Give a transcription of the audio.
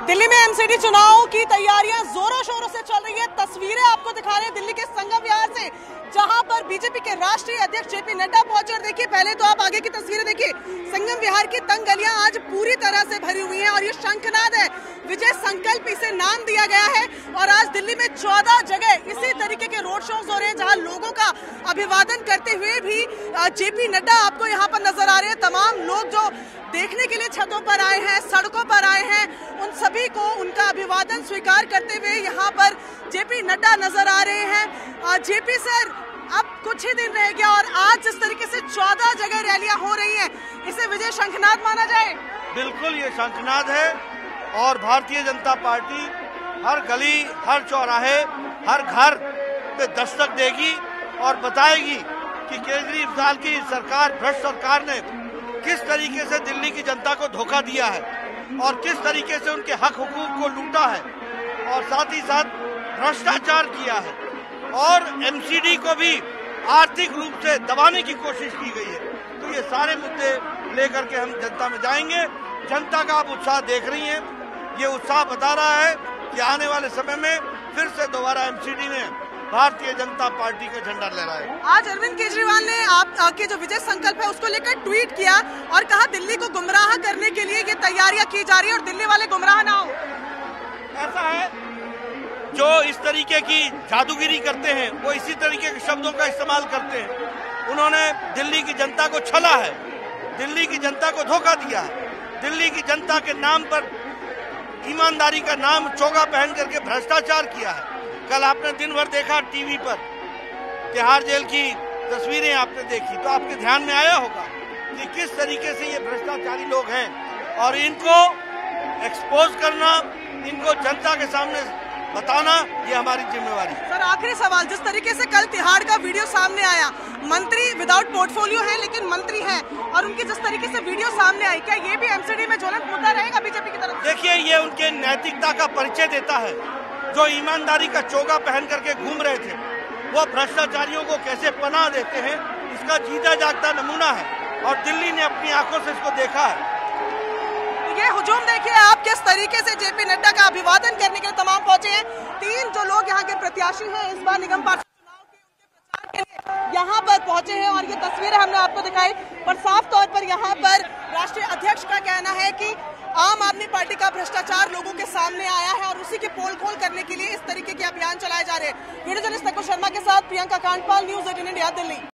दिल्ली में एमसीडी चुनाव की तैयारियां जोरों शोरों से चल रही है। तस्वीरें आपको दिखा रहे हैं दिल्ली के संगम विहार से, जहां पर बीजेपी के राष्ट्रीय अध्यक्ष जेपी नड्डा पहुंचे। और देखिए, पहले तो आप आगे की तस्वीरें देखिए। संगम विहार की तंग गलियां आज पूरी तरह से भरी हुई हैं और ये शंखनाद है, विजय संकल्प इसे नाम दिया गया है। और आज दिल्ली में 14 जगह इसी तरीके के रोड शोज हो रहे हैं, जहां लोगों का अभिवादन करते हुए भी जेपी नड्डा आपको यहाँ पर नजर आ रहे हैं। तमाम लोग जो देखने के लिए छतों पर आए हैं, सड़कों पर आए हैं, उन सभी को उनका अभिवादन स्वीकार करते हुए यहाँ पर जेपी नड्डा नजर आ रहे हैं। जेपी सर, अब कुछ ही दिन रह गया और आज जिस तरीके से 14 जगह रैलियां हो रही हैं, इसे विजय शंखनाद माना जाए? बिल्कुल, ये शंखनाद है और भारतीय जनता पार्टी हर गली, हर चौराहे, हर घर पे दस्तक देगी और बताएगी कि केजरीवाल की सरकार, भ्रष्ट सरकार ने किस तरीके से दिल्ली की जनता को धोखा दिया है और किस तरीके से उनके हक हुकूक को लूटा है और साथ ही साथ भ्रष्टाचार किया है और एमसीडी को भी आर्थिक रूप से दबाने की कोशिश की गई है। तो ये सारे मुद्दे लेकर के हम जनता में जाएंगे। जनता का आप उत्साह देख रही हैं, ये उत्साह बता रहा है कि आने वाले समय में फिर से दोबारा एमसीडी ने भारतीय जनता पार्टी का झंडा लहराए। आज अरविंद केजरीवाल ने आपके जो विजय संकल्प है उसको लेकर ट्वीट किया और कहा दिल्ली को गुमराह करने के लिए ये तैयारियां की जा रही है और दिल्ली वाले गुमराह ना हो। ऐसा है, जो इस तरीके की जादूगिरी करते हैं वो इसी तरीके के शब्दों का इस्तेमाल करते हैं। उन्होंने दिल्ली की जनता को छला है, दिल्ली की जनता को धोखा दिया है, दिल्ली की जनता के नाम पर ईमानदारी का नाम चोगा पहन करके भ्रष्टाचार किया है। कल आपने दिन भर देखा टीवी पर, तिहाड़ जेल की तस्वीरें आपने देखी, तो आपके ध्यान में आया होगा कि किस तरीके से ये भ्रष्टाचारी लोग हैं और इनको एक्सपोज करना, इनको जनता के सामने बताना, ये हमारी जिम्मेवारी है। सर, आखिरी सवाल, जिस तरीके से कल तिहाड़ का वीडियो सामने आया, मंत्री विदाउट पोर्टफोलियो है लेकिन मंत्री हैं और उनकी जिस तरीके से वीडियो सामने आई, क्या ये भी एमसीडी में ज्वलंत मुद्दा रहेगा बीजेपी की तरफ? देखिए, ये उनके नैतिकता का परिचय देता है। जो ईमानदारी का चोगा पहन करके घूम रहे थे, वो भ्रष्टाचारियों को कैसे पनाह देते हैं, इसका जीता जागता नमूना है और दिल्ली ने अपनी आंखों से इसको देखा है। ये हुजूम देखिए आप किस तरीके से जेपी नड्डा का अभिवादन करने के लिए तमाम पहुंचे हैं। 3 जो लोग यहाँ के प्रत्याशी हैं इस बार निगम पार्षद चुनाव के, उनके प्रचार के लिए यहाँ पर पहुंचे हैं और ये तस्वीरें हमने आपको दिखाई। पर साफ तौर पर यहाँ पर राष्ट्रीय अध्यक्ष का कहना है कि आम आदमी पार्टी का भ्रष्टाचार लोगों के सामने आया है और उसी की पोल खोल करने के लिए इस तरीके के अभियान चलाए जा रहे हैं। वीडियो जर्नलिस्ट तकुल शर्मा के साथ प्रियंका कांडपाल, न्यूज़ 18 इंडिया, दिल्ली।